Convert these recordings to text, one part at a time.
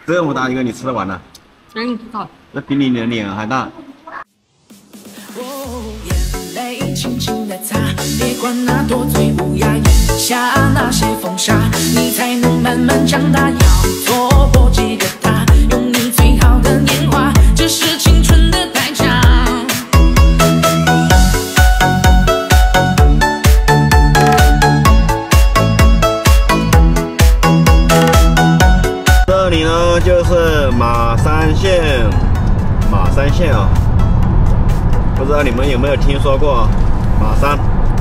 这么大一个，你吃得完呢？ 嗯，好。 那比你的脸还大。 眼泪轻轻地擦，别管那多嘴无牙，眼下那些风沙，你才能慢慢长大。要错过几个他，用你最好的年华，这是青春的代价。 这里呢就是马山县，马山县啊。不知道你们有没有听说过马山？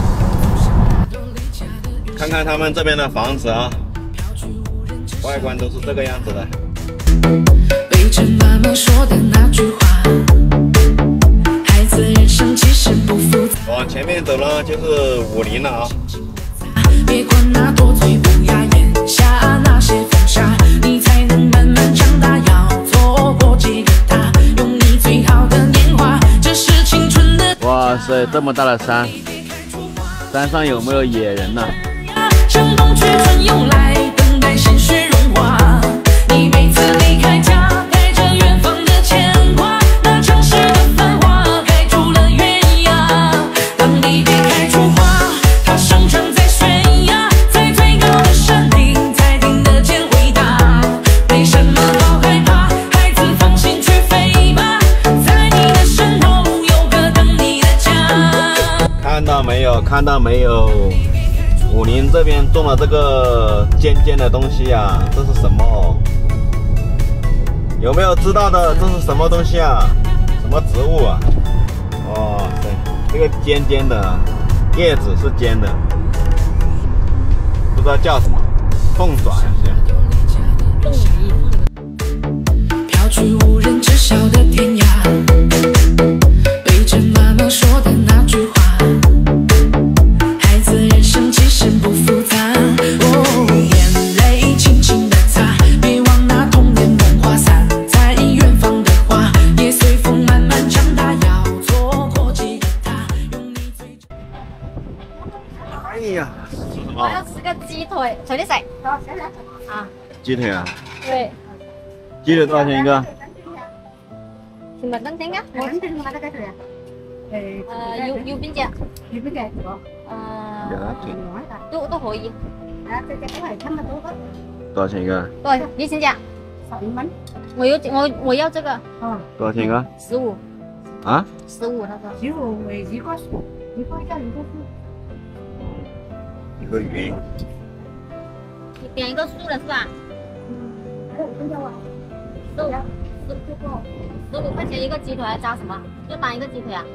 看看他们这边的房子啊，外观都是这个样子的。 背着妈妈说的那句话，孩子人生其实不复杂。 往前面走呢，就是武林了啊。 别管那多嘴无牙，眼下那些风沙，你才能慢慢长大。要错过几个他，用你最好的年华，这是青春的。 哇塞，这么大的山，山上有没有野人呢？ 像冬去春又来，等待鲜血融化。你每次离开家，带着远方的牵挂，那城市的繁华开出了原芽。当你别开出花，它生长在悬崖，在最高的山顶才听得见回答。为什么好害怕？孩子放心去飞吧，在你的身后有个等你的家。 看到没有？看到没有？武林这边种了这个尖尖的东西啊，这是什么？有没有知道的？这是什么东西啊？什么植物啊？哦，对，这个尖尖的叶子是尖的，不知道叫什么，凤爪呀， 凤梨。 飘去无人知晓的天涯，背着妈妈说的那句话。孩子人生其实不复杂，眼泪轻轻地擦，别忘那童年梦话，散在远方的花，也随风慢慢长大。要错过几个他，用你最。 哎呀，是什我要么？ 吃个鸡腿，随你食。啊， 鸡腿啊？ 对， 鸡腿多少钱一个？ 是咪真丁啊？ 我真正買得幾條啊？ 要邊隻？ 要邊隻？我鸭腿都可以。 啊，隻隻都係差唔多的， 多少錢一個？ 對，幾錢隻？ 15蚊。 我要這個哦， 多少錢一個？ 15， 啊 15他說。 小湖為魚乾，魚乾加魚乾絲。 一個魚。 你點一個素的是吧？ 還有都有啊， 素這個 15塊錢一個雞腿，還加什麼？就單一個雞腿啊？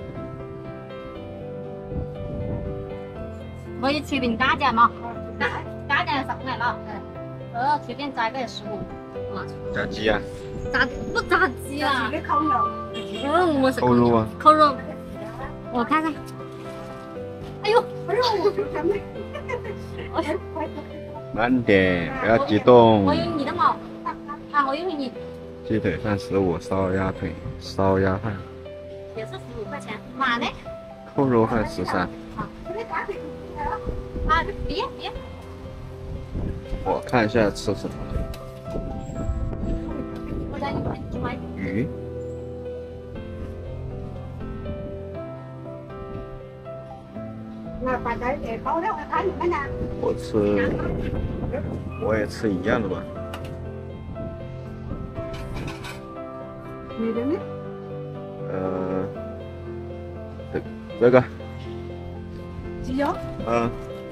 可以隨便加隻嘛？加隻15係嘛？隨便加一個也15。 炸雞啊？ 不炸雞啊自？己溝肉， 我食扣肉啊？ 扣肉，我看看。哎呦， 哎呦，我就想你， 慢點，不要激動我。有你的嘛？啊，我有你， 雞腿飯15，燒鴨腿，燒鴨飯， 也是15塊錢。馬呢？ 扣肉飯13。 啊，別， 我看一下吃什麼。 我在你們買。 魚。 那反正烤肉看你们呢， 我也吃一樣的吧。 你的呢？ 這個。 雞肉。 嗯。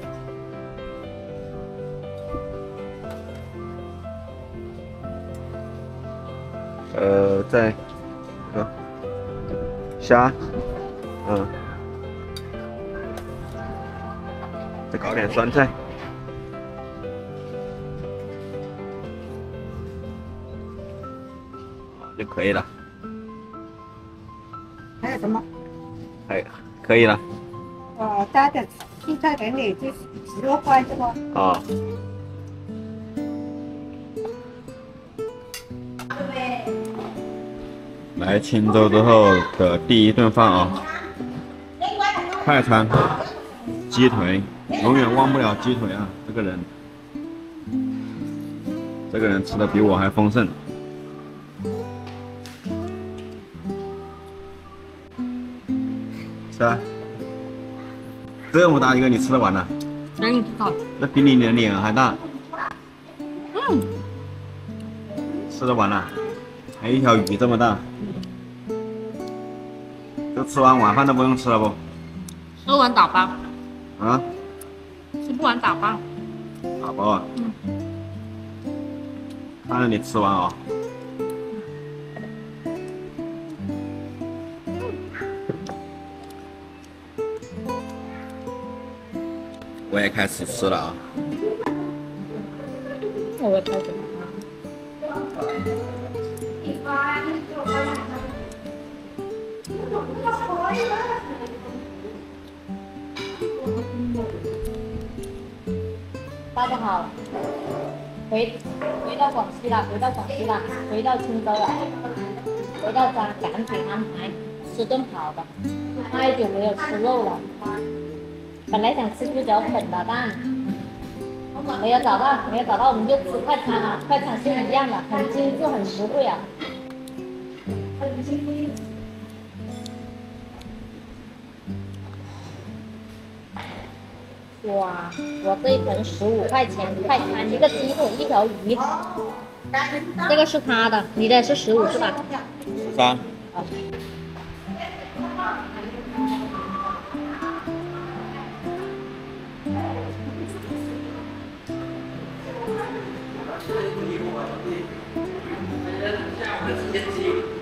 再蝦，再搞點酸菜。就可以了。 还有什么？ 可以了。 加点青菜给你，就10多块是不？ 啊。来青州之后的第一顿饭啊，快餐，鸡腿，永远忘不了鸡腿啊！这个人吃的比我还丰盛。 是吧？这么大一个你吃得完了？ 给你吃好。 那比你的脸还大， 嗯， 吃得完了。还有一条鱼这么大，这吃完晚饭都不用吃了不？ 吃完打包， 啊？ 吃不完打包。 打包啊？ 嗯。 看着你吃完啊、我也开始吃了啊。 我也开始。大家好，回到广西了，回到广西了，回到青州了，回到家赶紧安排吃顿好的，太久没有吃肉了。本来想吃猪脚粉的，但没有找到，我们就吃快餐啊，快餐是一样的，很精致，很实惠啊。哇，我这一盆15块钱快餐，一个鸡腿一条鱼，这个是他的，你的是15是吧 13。 直接